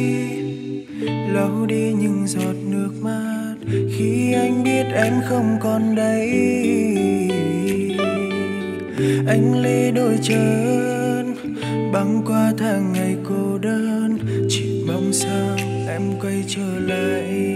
lau đi những giọt nước mắt khi anh biết em không còn đây. Anh lê đôi chân băng qua tháng ngày cô đơn, chỉ mong sao em quay trở lại.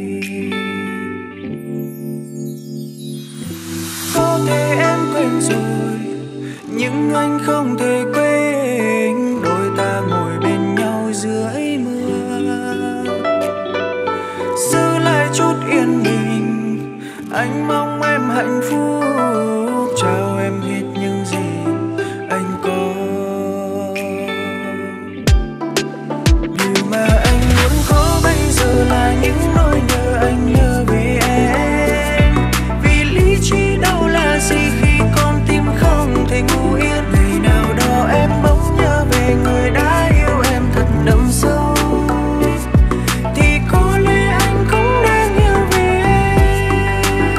Có thể em quên rồi nhưng anh không thể quên đôi ta ngồi bên nhau dưới mưa. Giữ lại chút yên bình, anh mong em hạnh phúc, trao em hết những gì anh có. Điều mà anh muốn có bây giờ là những nỗi nhớ anh nhớ về em. Vì lý trí đâu là gì khi con tim không thể ngủ yên. Ngày nào đó em bỗng nhớ về người đã yêu em thật đậm sâu, thì có lẽ anh cũng đang yêu về em.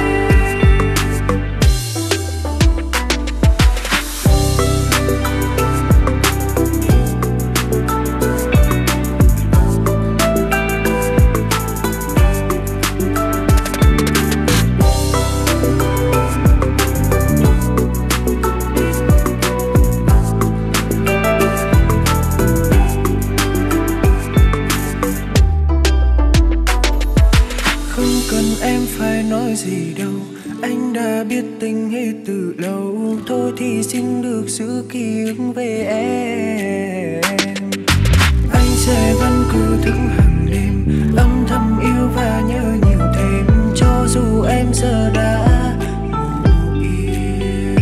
Không cần em phải nói gì đâu, anh đã biết tình hết từ lâu. Thôi thì xin được giữ ký ức về em. Anh sẽ vẫn cứ thức hàng đêm, âm thầm yêu và nhớ nhiều thêm, cho dù em giờ đã ngủ yên.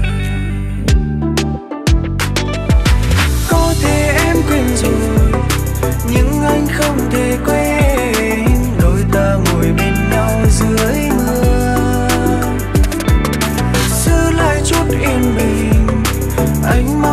Có thể em quên rồi nhưng anh không thể quên đôi ta ngồi bên nhau dưới mưa. Giữ lại chút yên bình, anh mong